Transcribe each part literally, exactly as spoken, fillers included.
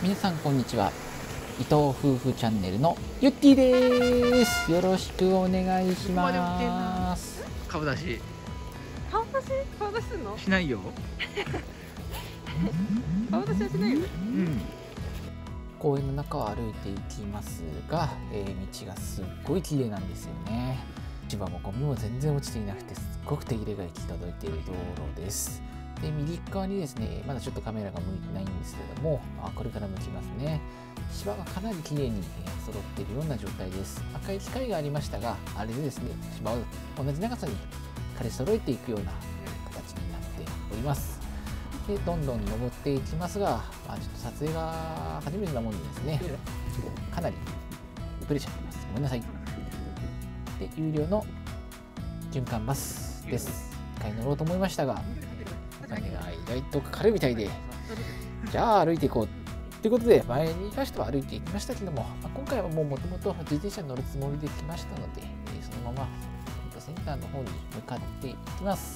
皆さんこんにちは。伊藤夫婦チャンネルのゆってぃです。よろしくお願いします。 顔出し顔出し顔出しすんの？ しないよ。 顔出しはしないよね。 うん。 公園の中を歩いていきますが、えー、道がすっごい綺麗なんですよね。千葉もゴミも全然落ちていなくて、すっごく手入れが行き届いている道路です。で、右側にですね、まだちょっとカメラが向いてないんですけれども、あ、これから向きますね。芝がかなり綺麗に揃っているような状態です。赤い機械がありましたが、あれでですね、芝を同じ長さに刈り揃えていくような形になっております。で、どんどん登っていきますが、まあ、ちょっと撮影が初めてなもんでですね、かなり遅れちゃってます。ごめんなさい。で、有料の循環バスです。一回乗ろうと思いましたが、お金が意外とかかるみたいで、じゃあ歩いていこうということで、前に関しては歩いていきましたけども、まあ、今回はもうもともと自転車に乗るつもりで来ましたので、えー、そのままセンターの方に向かっていきます。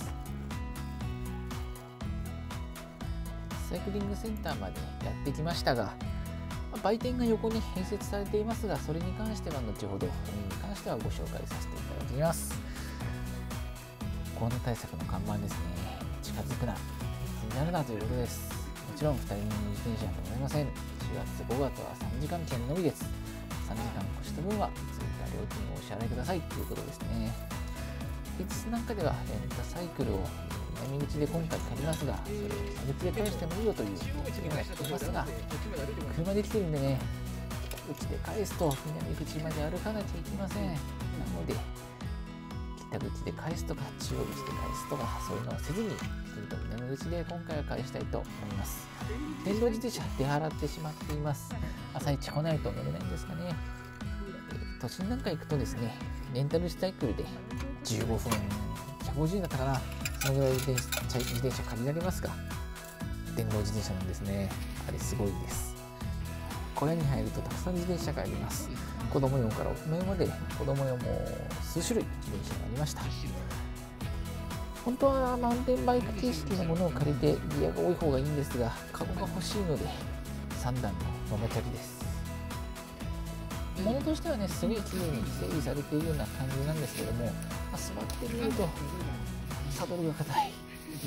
サイクリングセンターまでやってきましたが、まあ、売店が横に併設されていますが、それに関しては後ほど、に関してはご紹介させていただきます。コロナ対策の看板ですね。近づくな、密になるなということです。もちろんふたり乗りの自転車はございません。しがつごがつはさんじかん券のみです。さんじかん越した分は追加料金をお支払いくださいということですね。平日なんかではレンタサイクルを南口で今回借りますが、それを北口で返してもいいよという一部がやっていますが、車で来てるんでね、北口で返すと南口まで歩かなきゃいけません。なので、北口で返すとか中央口で返すとか、そういうのをせずに、きちんと南口で今回は返したいと思います。電動自転車出払ってしまっています。朝一来ないと乗れないんですかね。都心なんか行くとですね、レンタルサイクルでじゅうごふん、ひゃくごじゅうえんだったかな、そのぐらい自転車自転車借りられますが、電動自転車なんですね。あれすごいです。小屋に入るとたくさん自転車があります。子供用から大人用まで子供用も数種類自転車がありました。本当はマウンテンバイク形式のものを借りてギアが多い方がいいんですが、カゴが欲しいのでさんだんのママチャリです。ものとしてはね、すごい綺麗に整備されているような感じなんですけども、まあ、座ってみるとサドルが硬い。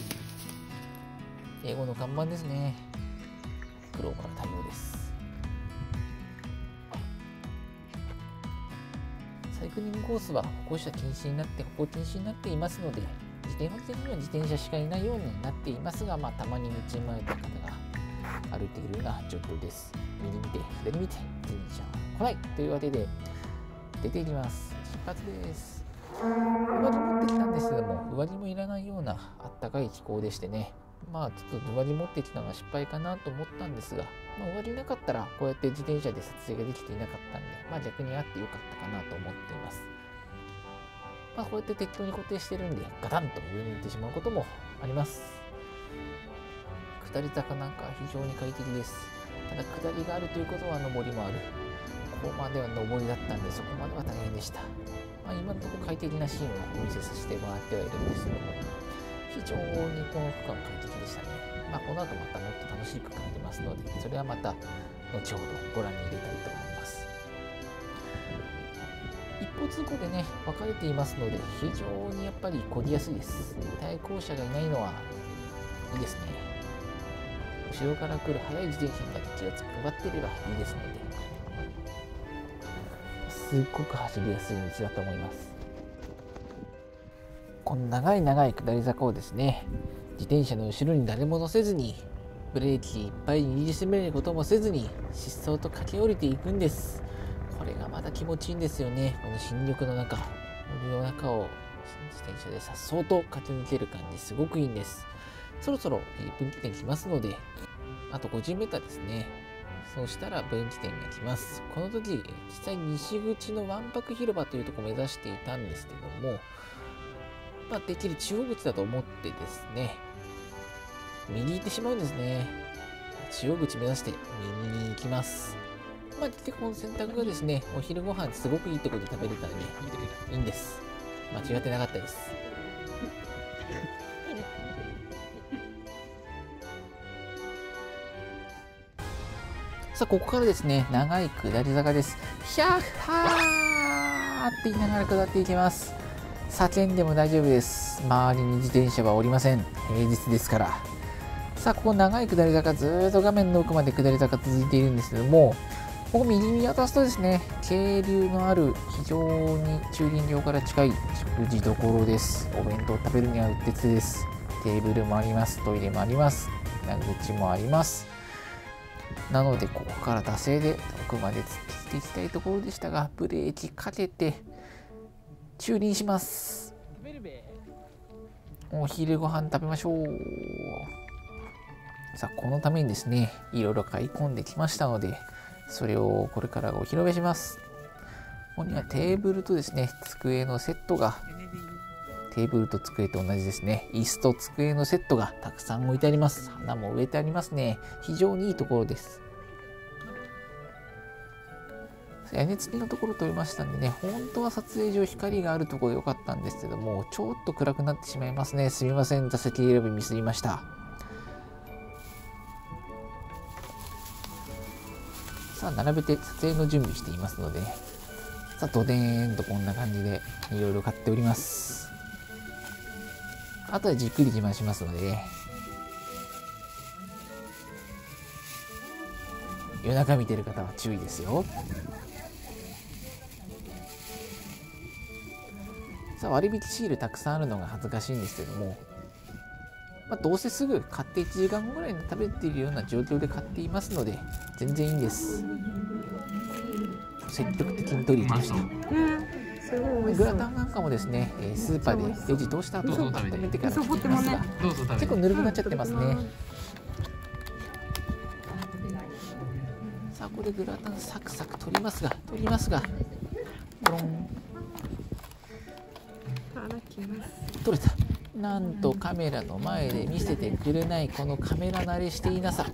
英語の看板ですね。クローバー対応です。サイクリングコースは歩行者禁止になって歩行禁止になっていますので、自転車的には自転車しかいないようになっていますが、まあ、たまに道に迷った方が歩いているような状況です。右見て左見て自転車来ないというわけで出ていきます。出発です。上着持ってきたんですけども、上着もいらないようなあったかい気候でしてね、まあちょっと上着持ってきたのは失敗かなと思ったんですが、まあ、上着なかったらこうやって自転車で撮影ができていなかったんで、まあ逆にあってよかったかなと思っています。まあこうやって適当に固定してるんで、ガタンと上に行ってしまうこともあります。下り坂なんかは非常に快適です。ただ下りがあるということは上りもある。ここまでは上りだったんで、そこまでは大変でした。まあ、今のところ快適なシーンをお見せさせてもらってはいるんですけども、非常にこの区間快適でしたね。まあ、この後またもっと楽しい区間ありますので、それはまた後ほどご覧に入れたいと思います。一方通行でね、分かれていますので、非常にやっぱり漕ぎやすいです。対向車がいないのはいいですね。後ろから来る速い自転車にだけ気を配っていればいいですので、すっごく走りやすい道だと思います。この長い長い下り坂をですね、自転車の後ろに誰も乗せずに、ブレーキいっぱい握りしめることもせずに、疾走と駆け下りていくんです。これがまた気持ちいいんですよね。この新緑の中、森の中を自転車でさっそうと駆け抜ける感じ、すごくいいんです。そろそろ分岐点来ますので、あと ごじゅうメーター ですね。そうしたら分岐点が来ます。この時、実際西口のわんぱく広場というところを目指していたんですけども、まあ、できる中央口だと思ってですね、右行ってしまうんですね。中央口目指して右に行きます。まあ、結構この選択がですね、お昼ご飯すごくいいところで食べれたらね、いいんです。間違ってなかったです。 さあ、ここからですね、長い下り坂です。ひゃっはーって言いながら下っていきます。叫んでも大丈夫です。周りに自転車はおりません。平日ですから。さあ、ここ長い下り坂、ずーっと画面の奥まで下り坂続いているんですけども、ここ右見渡すとですね、渓流のある非常に駐輪場から近い食事どころです。お弁当を食べるにはうってつけです。テーブルもあります。トイレもあります。蛇口もあります。なので、ここから惰性で奥まで突っ切っていきたいところでしたが、ブレーキかけて駐輪します。お昼ご飯食べましょう。さあ、このためにですね、いろいろ買い込んできましたので、それをこれからお披露目します。ここにはテーブルとですね、机のセットが、テーブルと机と同じですね、椅子と机のセットがたくさん置いてあります。花も植えてありますね。非常にいいところです。屋根付きのところ撮りましたんでね、本当は撮影上光があるところでよかったんですけども、ちょっと暗くなってしまいますね。すみません、座席選びミスりました。さあ、並べて撮影の準備していますので、さあ、ドデーンとこんな感じでいろいろ買っております。あとはじっくり自慢しますので、夜中見てる方は注意ですよ。さあ、割引シールたくさんあるのが恥ずかしいんですけども、まあ、どうせすぐ買っていちじかんごぐらいの食べているような状況で買っていますので、全然いいんです。積極的に取り入れました。グラタンなんかもですね、スーパーでレジ通した後温めてから切ってますが、結構ぬるくなっちゃってますね。さあ、これグラタンサクサク取りますが、取りますが、コロン。取れた。なんとカメラの前で見せてくれないこのカメラ慣れしていなさ。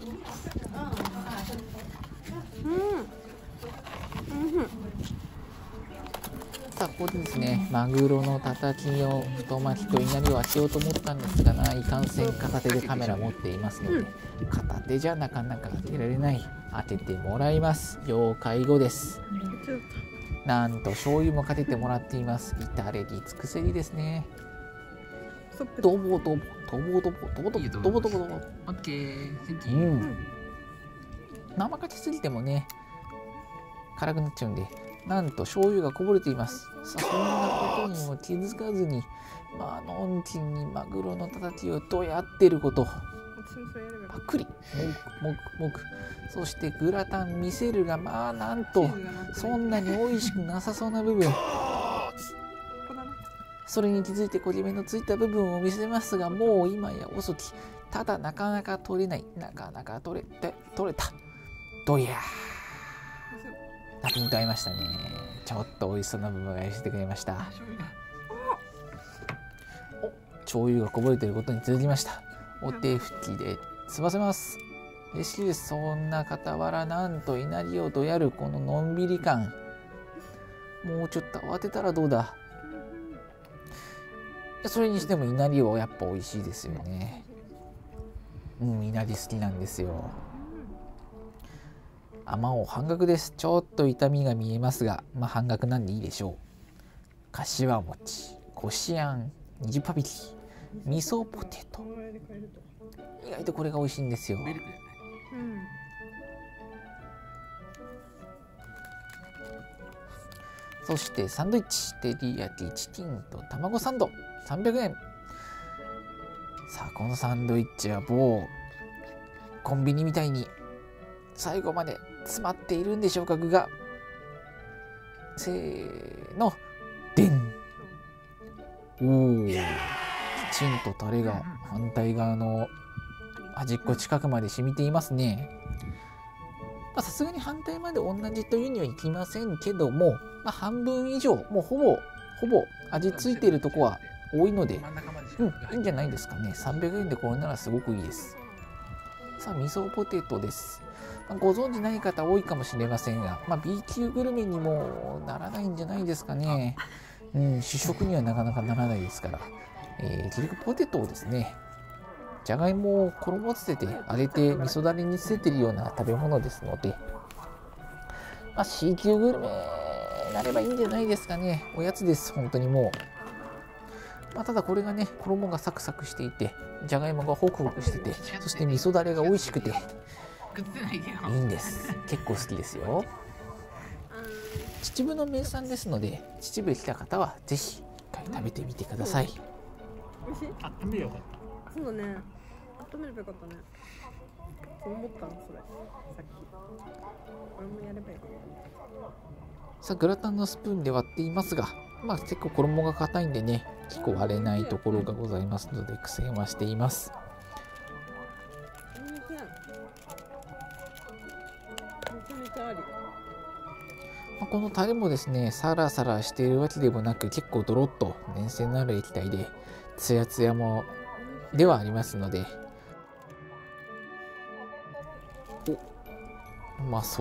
さあ、ここでですね、マグロのたたきを太巻きといなりを当てようと思ったんですがな、いかんせん片手でカメラ持っていますので、片手じゃなかなか当てられない。当ててもらいます。要介護です。なんと醤油もかけてもらっています。至れり尽くせりですね。ドボドボドボドボドボドボドボドボドボ。オッケー。うん。生かけすぎてもね、辛くなっちゃうんで、なんと醤油がこぼれています。さあ、そんなことにも気づかずに、まあのんきにマグロのたたきをどうやってること。パクリ、もくもくもく。そしてグラタン見せるが、まあなんとそんなに美味しくなさそうな部分。それに気づいて焦げ目のついた部分を見せますが、もう今や遅き。ただなかなか取れない。なかなか取れて、取れた。どやー。ナピンと合いましたね。ちょっと美味しそうな部分がしてくれました。お、醤油がこぼれていることに気づきました。お手拭きで済ませます。嬉しいです。そんな傍ら、なんと稲荷をどやるこののんびり感。もうちょっと慌てたらどうだ。それにしても稲荷はやっぱ美味しいですよね。うん、稲荷好きなんですよ。あまおう半額です。ちょっと痛みが見えますが、まあ半額なんでいいでしょう。かしわ餅、こしあん、にじゅっパ引き、味噌ポテト。意外とこれが美味しいんですよ。うん、そしてサンドイッチ、照り焼きチキンと卵サンドさんびゃくえん。さあ、このサンドイッチは某コンビニみたいに最後まで詰まっているんでしょうか。具がせーの、でん。おお、きちんとタレが反対側の端っこ近くまで染みていますね。さすがに反対まで同じというにはいきませんけども、まあ、半分以上、もうほぼほぼ味付いているとこは多いので、うん、いいんじゃないですかね。さんびゃくえんでこれならすごくいいです。さあ、味噌ポテトです。まあ、ご存知ない方多いかもしれませんが、まあ、B 級グルメにもならないんじゃないですかね。うん、主食にはなかなかならないですから、えー、結局ポテトをですね、 じゃがいもを衣つけて揚げて味噌だれにつけてるような食べ物ですので、まあ、C 級グルメになればいいんじゃないですかね。おやつです、本当にもう。まあ、ただこれがね、衣がサクサクしていて、じゃがいもがホクホクしてて、そして味噌だれが美味しくていいんです。結構好きですよ。秩父の名産ですので、秩父に来た方はぜひ一回食べてみてください。 美味しい？ 温めればよかった。 そうだね。温めればよかったね。そう思ったのそれ。さっき。俺もやればよかった。 さあ、グラタンのスプーンで割っていますが、まあ結構衣が硬いんでね、結構割れないところがございますので苦戦はしています。 めちゃめちゃあり。 まあ、このタレもですね、サラサラしているわけでもなく、結構ドロッと粘性のある液体で、ツヤツヤもではありますので、お、うまそう。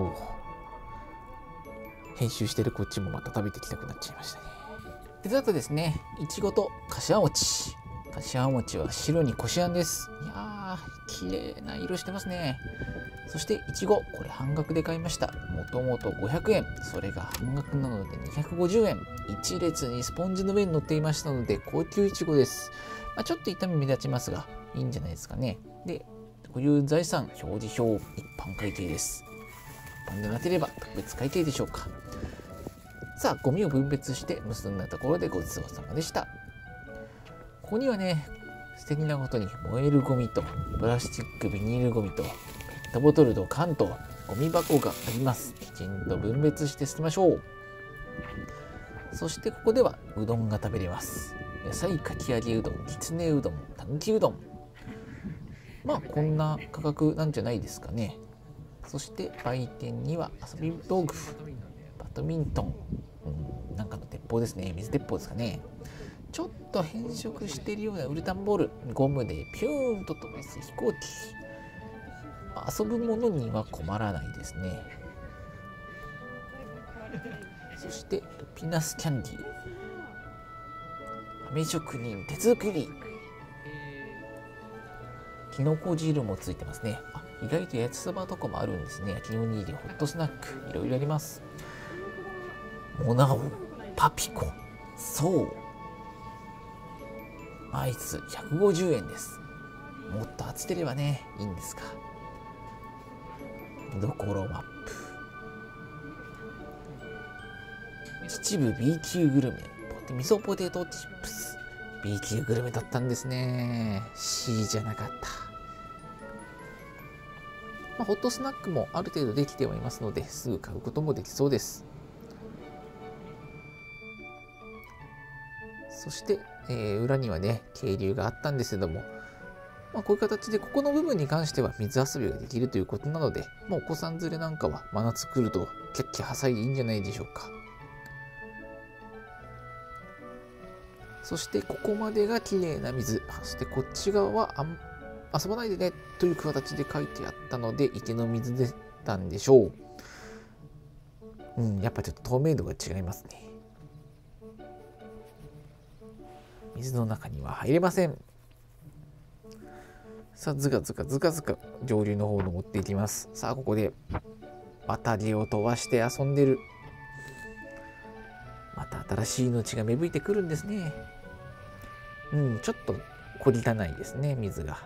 編集してるこっちもまた食べてきたくなっちゃいましたね。デザートですね、いちごとかしわ餅。かしわ餅は白にこしあんです。いやー、綺麗な色してますね。そしていちご、これ半額で買いました。もともとごひゃくえん、それが半額なのでにひゃくごじゅうえん。一列にスポンジの上に乗っていましたので高級いちごです。まあ、ちょっと痛み目立ちますが、いいんじゃないですかね。で、こういう財産表示表、一般会計です。一般でなければ特別会計でしょうか。さあ、ゴミを分別して結んだところでごちそうさまでした。ここにはね、素敵なことに燃えるゴミとプラスチックビニールゴミとペットボトルと缶とゴミ箱があります。きちんと分別して捨てましょう。そしてここではうどんが食べれます。野菜かき揚げうどん、きつねうどん、たぬきうどん。まあこんな価格なんじゃないですかね。そして売店には遊び道具、バドミントン、うん、なんかの鉄砲ですね。水鉄砲ですかね。ちょっと変色しているようなウルタンボール、ゴムでピューンと飛ばす飛行機。遊ぶものには困らないですね。そしてルピナスキャンディー、飴職人手作り、きのこ汁もついてますね。あ、意外と焼きそばとかもあるんですね。焼きおにぎり、ホットスナック、いろいろあります。モナオ、パピコ、そうアイスひゃくごじゅうえんです。もっと厚ければね、いいんですが。見どころマップ。秩父 B 級グルメ、ポテ味噌ポテトチップス。B 級グルメだったんですね。C じゃなかった。まあ、ホットスナックもある程度できてはいますので、すぐ買うこともできそうです。そして、えー、裏にはね、渓流があったんですけども、まあ、こういう形でここの部分に関しては水遊びができるということなので、まあ、お子さん連れなんかは真夏来るとキャッキャはさいでいいんじゃないでしょうか。そしてここまでが綺麗な水。そしてこっち側はあん遊ばないでねという形で書いてあったので池の水でしたんでしょう。うん、やっぱちょっと透明度が違いますね。水の中には入れません。さあ、ずかずかずかずか上流の方を登っていきます。さあ、ここで渡りを飛ばして遊んでる。また新しい命が芽吹いてくるんですね。うん、ちょっと小汚いですね、水が。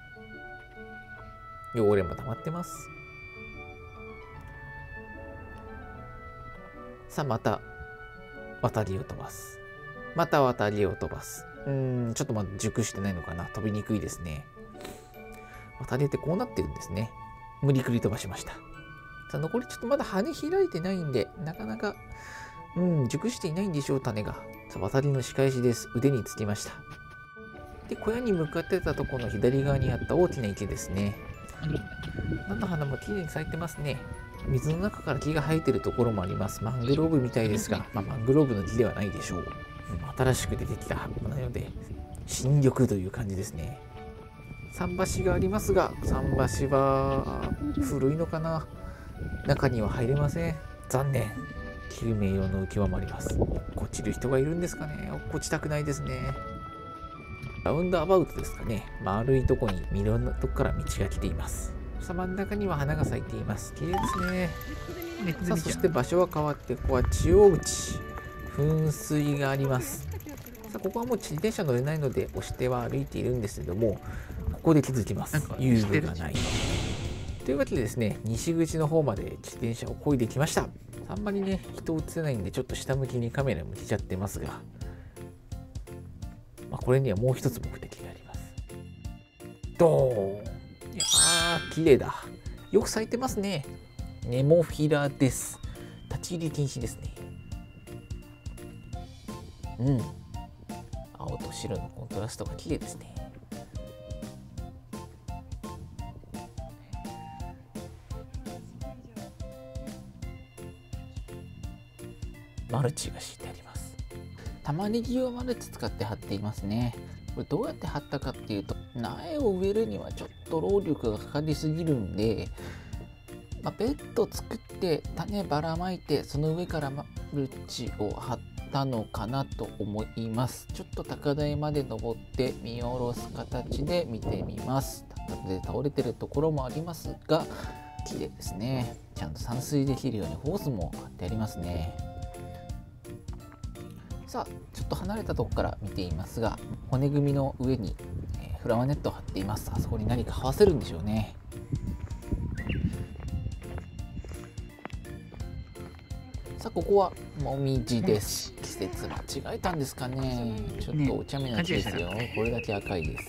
汚れも溜まってます。さあ、また渡りを飛ばす。また渡りを飛ばす。うーん、ちょっとまだ熟してないのかな。飛びにくいですね。渡りってこうなってるんですね。無理くり飛ばしました。さあ、残りちょっとまだ羽開いてないんで、なかなか、うん、熟していないんでしょう、種が。さあ、渡りの仕返しです。腕につきました。で、小屋に向かってたところの左側にあった大きな池ですね。菜の花もきれいに咲いてますね。水の中から木が生えてるところもあります。マングローブみたいですが、まあ、マングローブの木ではないでしょう。うん、新しく出てきた葉っぱなので、新緑という感じですね。桟橋がありますが、桟橋は古いのかな。中には入れません。残念。救命用の浮き輪もあります。落っこちる人がいるんですかね。落っこちたくないですね。 ラウンドアバウトですかね。丸いとこにいろんなとこから道が来ています。さあ真ん中には花が咲いています。綺麗ですね。さあそして場所は変わって、ここは中央口。噴水があります。さあここはもう自転車乗れないので押しては歩いているんですけども、ここで気づきます。遊具がない。というわけでですね、西口の方まで自転車を漕いできました。あんまりね、人映せないんで、ちょっと下向きにカメラ向けちゃってますが、まあ、これにはもう一つ目的があります。ドーン。いやー、綺麗だ。よく咲いてますね。ネモフィラです。立ち入り禁止ですね。うん。青と白のコントラストが綺麗ですね。マルチが敷いてあります。玉ねぎをマルチ使って貼っていますね。これどうやって貼ったかっていうと、苗を植えるにはちょっと労力がかかりすぎるんで、まあ、ベッド作って種ばらまいてその上からマルチを貼ったのかなと思います。ちょっと高台まで登って見下ろす形で見てみます。で倒れてるところもありますが綺麗ですね。ちゃんと散水できるようにホースも貼ってありますね。さあちょっと離れたところから見ていますが、骨組みの上に、えー、フラワーネットを張っています。あそこに何か這わせるんでしょうね。さあここはもみじです。季節間違えたんですかね。ちょっとお茶目な木ですよ。これだけ赤いです。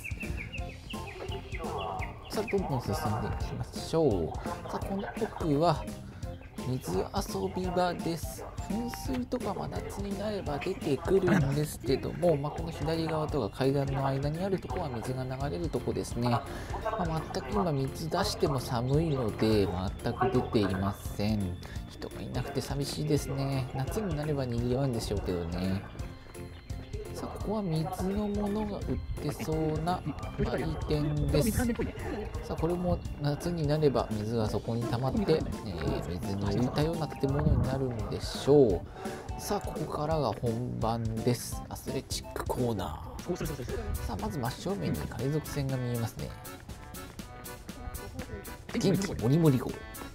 さあどんどん進んでいきましょう。さあこの奥は水遊び場です。噴水とか真夏になれば出てくるんですけども、まあ、この左側とか階段の間にあるところは水が流れるところですね。まあ、全く今水出しても寒いので全く出ていません。人がいなくて寂しいですね。夏になれば賑わうんでしょうけどね。さあここは水のものが売ってそうな売店です。さあこれも夏になれば水がそこに溜まって、えー、水に浮いたような建物になるんでしょう。さあここからが本番です。アスレチックコーナー。さあまず真正面に海賊船が見えますね。元気もりもり号。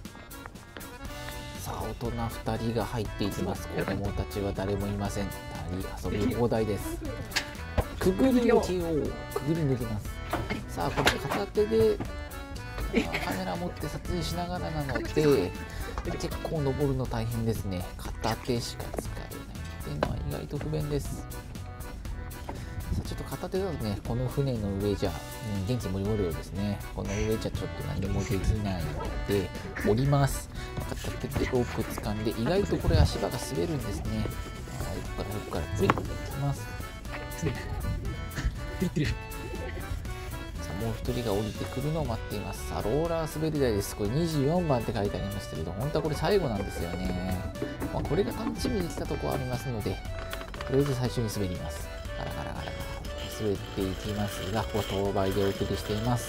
さあ大人ふたりが入っていきます。子供たちは誰もいません。遊び放題です。くぐり抜きをくぐり抜きます。さあこれ片手でカメラ持って撮影しながらなので結構登るの大変ですね。片手しか使えないっていうのは意外と不便です。さあちょっと片手だとね、この船の上じゃ、うん、元気もりもりようですね。この上じゃちょっと何もできないので降ります。片手でロープ掴んで、意外とこれ足場が滑るんですね。ここからプリッといきます。さあもう一人が降りてくるのを待っています。さあローラー滑り台です。これにじゅうよんばんって書いてありましたけど、本当はこれ最後なんですよね。まあ、これが楽しみに来たところありますので、とりあえず最初に滑ります。ガラガラガラガラ滑っていきますが、ここ当倍でお送りしています。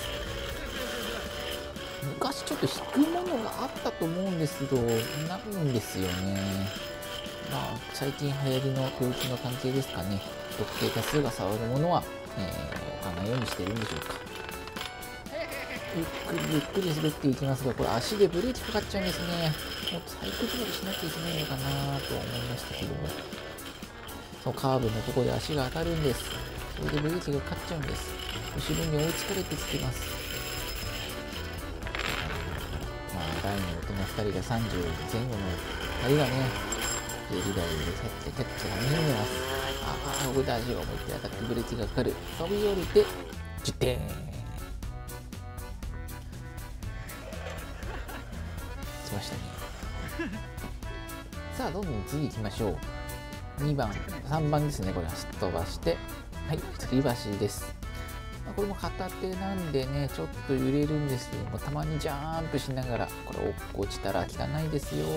昔ちょっと引くものがあったと思うんですけど、ないんですよね。まあ、最近流行りの病気の関係ですかね。不特定多数が触るものは、えー、置かないようにしているんでしょうか。ゆっくりゆっくり滑っていきますが、これ足でブレーキかかっちゃうんですね。もっと再崩れしなきゃいけないのかなと思いましたけども、そのカーブのところで足が当たるんです。それでブレーキがかかっちゃうんです。後ろに追いつかれてきてます。まあ、大の大人ふたりがさんじゅうぜん後のふたりがね、滑り台でキャッチャキャッチャが見えます。ああ、ここで足が思いっきり当たってブレーキがかかる。飛び降りてじゅってん。しましたね。さあどんどん次行きましょう。にばんさんばんですね。これすっ飛ばして、はい、吊り橋です。これも片手なんでね、ちょっと揺れるんですけども、たまにジャーンプしながら、これ落っこちたら汚いですよ。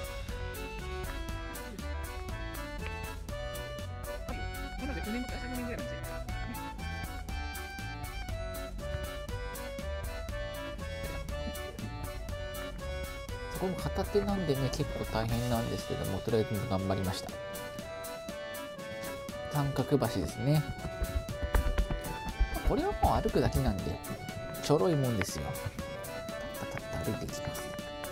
これも片手なんでね、結構大変なんですけども、とりあえず頑張りました。三角橋ですね。 これはもう歩くだけなんでちょろいもんですよ。たったたった歩いていきます。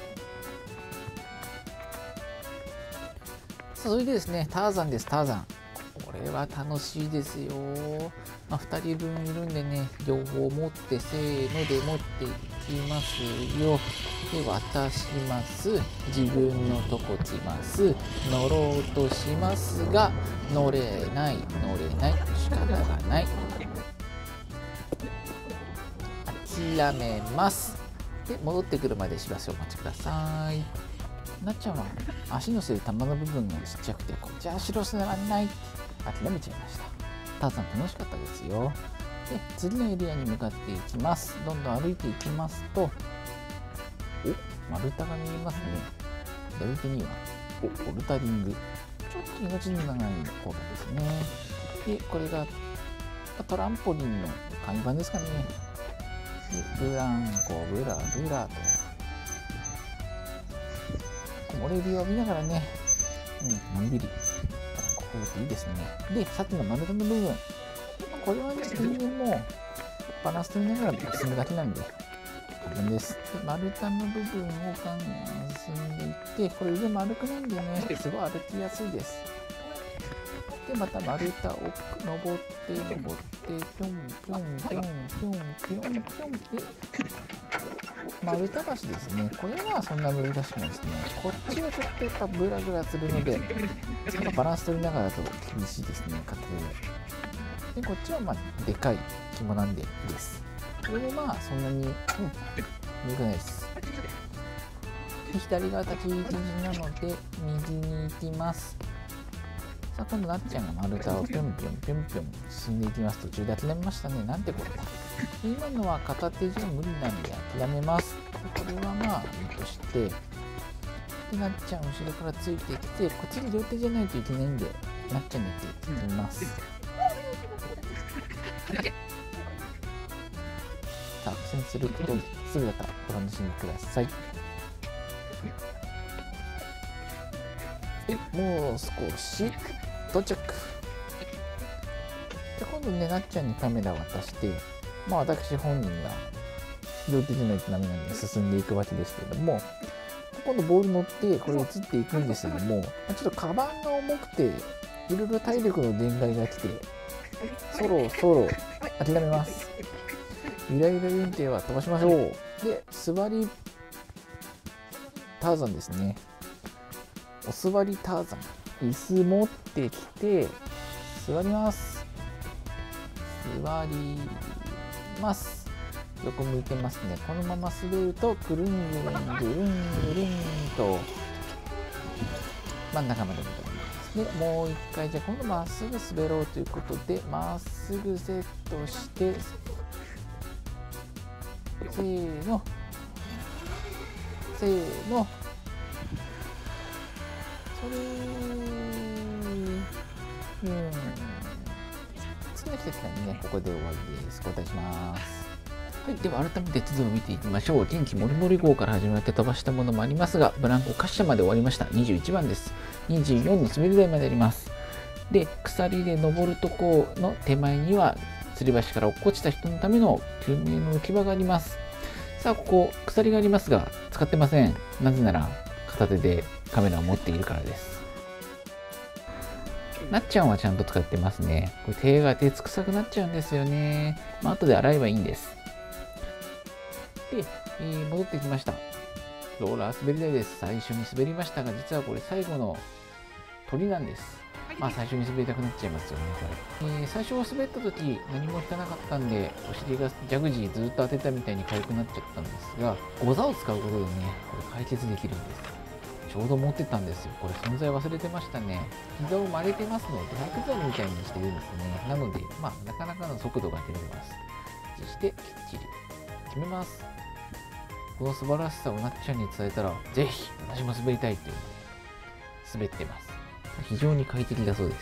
さあそれでですね、ターザンです。ターザンこれは楽しいですよ。まあ、ふたりぶんいるんでね、両方持ってせーので持っていきますよ。で渡します。自分のとこ来ます。乗ろうとしますが乗れない乗れない、仕方がない、諦めます。で戻ってくるまでしばしお待ちください。なっちゃんは足のせい玉の部分がちっちゃくてこっちは白すならない諦めちゃいました。ターザン楽しかったですよ。で次のエリアに向かっていきます。どんどん歩いていきますと、お丸太が見えますね。左手にはおボルタリング、ちょっと命の長いホールですね。でこれがトランポリンの簡易版ですかね。でブランコブラブラと木漏れ日を見ながらね、うん、のんびりここっていいですね。でさっきの丸太の部分、これはね全然もうバランス取りながら進むだけなんで簡単です。で丸太の部分をガンガン進んでいって、これ上丸くなんでねすごい歩きやすいです。でまた丸太を登って登ってぴょんぴょんぴょんぴょんぴょんぴょんで丸太橋ですね。これはそんな難しくないですね。こっちはちょっとやっぱグラグラするのでバランス取りながらだと厳しいですね、片手で。こっちはまあでかい紐なんでいいです。これもまあそんなに、うん、良くないです。で左が立ち位置なので右に行きます。さあ今度なっちゃんが丸太をぴょんぴょんぴょんぴょん進んでいきます。途中で諦めましたね。なんてこれだ。今のは片手じゃ無理なんで諦めます。これはまあいいとして、でなっちゃん後ろからついてきて、こっちに両手じゃないといけないんでなっちゃんに行っていきます。さあ苦戦すること姿お楽しみください。もう少し到着で今度ねなっちゃんにカメラを渡して、まあ私本人が両手じゃないとダメなんで進んでいくわけですけれども、今度ボール乗ってこれ移っていくんですけども、ちょっとカバンが重くていろいろ体力の限界が来てそろそろ諦めます。ゆらゆら運転は飛ばしましょう。で座りターザンですね。お座りターザン、椅子持ってきて座ります。座ります。横向いてますね。このまま滑るとくるんぐるんぐるんぐるんと真ん中まで戻ります。でもう一回じゃあ今度まっすぐ滑ろうということでまっすぐセットしてせーのせーのそれうん次の季節にねここで終わりです。交代します。はい、では改めて地図を見ていきましょう。天気もりもり号から始まって飛ばしたものもありますが、ブランコ滑車まで終わりました。にじゅういちばんです。にじゅうよんの滑り台まであります。で鎖で登るとこの手前には吊り橋から落っこちた人のための救命の浮き場があります。さあここ鎖がありますが使ってません。なぜなら片手でカメラを持っているからです。なっちゃんはちゃんと使ってますね。これ手が鉄臭くなっちゃうんですよね。まあ後で洗えばいいんです。で、えー、戻ってきました。ローラー滑り台です。最初に滑りましたが、実はこれ最後の鳥なんです。まあ最初に滑りたくなっちゃいますよね、これ。えー、最初は滑った時何も引かなかったんで、お尻がジャグジーずっと当てたみたいに痒くなっちゃったんですが、ゴザを使うことでね、これ解決できるんです。ちょうど持ってたんですよ。これ存在忘れてましたね。膝を曲げてますので、白山みたいにしてるんですね。なので、まあなかなかの速度が出ます。そしてきっちり決めます。この素晴らしさをなっちゃんに伝えたら、ぜひ私も滑りたいというので滑ってます。非常に快適だそうです。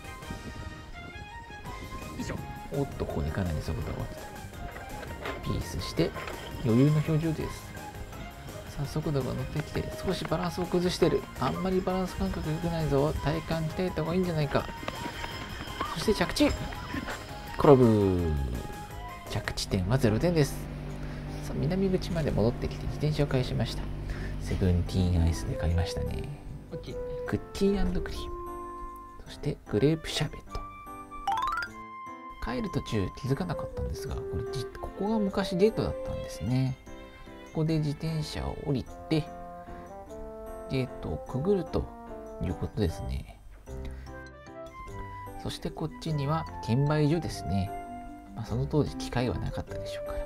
おっと、ここでかなり速度が落ちた。ピースして余裕の表情です。さあ速度が乗ってきて少しバランスを崩してる。あんまりバランス感覚良くないぞ。体幹鍛えた方がいいんじゃないか。そして着地、転ぶ。 着地点はゼロてんです。さあ南口まで戻ってきて自転車を返しました。セブンティーンアイスで買いましたね。クッキー&クリーム、そしてグレープシャーベット。帰る途中気づかなかったんですが、これここが昔ゲートだったんですね。ここで自転車を降りてゲートをくぐるということですね。そしてこっちには券売所ですね。まあ、その当時機械はなかったでしょうから。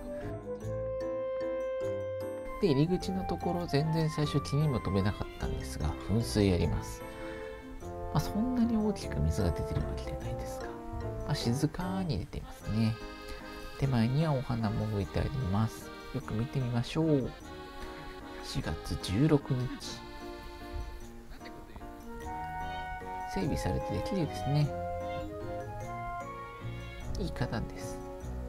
で、入り口のところ全然最初気にも留めなかったんですが、噴水あります。まあ、そんなに大きく水が出てるわけじゃないですが、まあ、静かに出ていますね。手前にはお花も置いてあります。よく見てみましょう。しがつじゅうろくにち。整備されてて綺麗ですね。いい花壇です。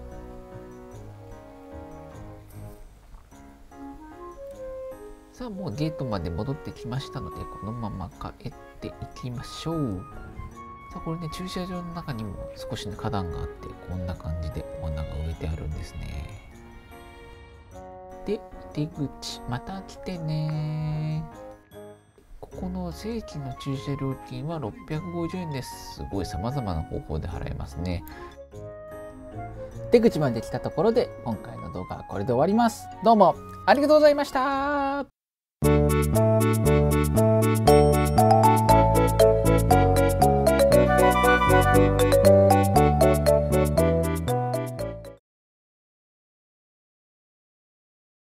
さあもうゲートまで戻ってきましたので、このまま帰っていきましょう。さあこれね、駐車場の中にも少しの花壇があって、こんな感じでお花が植えてあるんですね。で、出口また来てね。ここの正規の駐車料金はろっぴゃくごじゅうえんです。すごい様々な方法で払えますね。出口まで来たところで今回の動画はこれで終わります。どうもありがとうございました。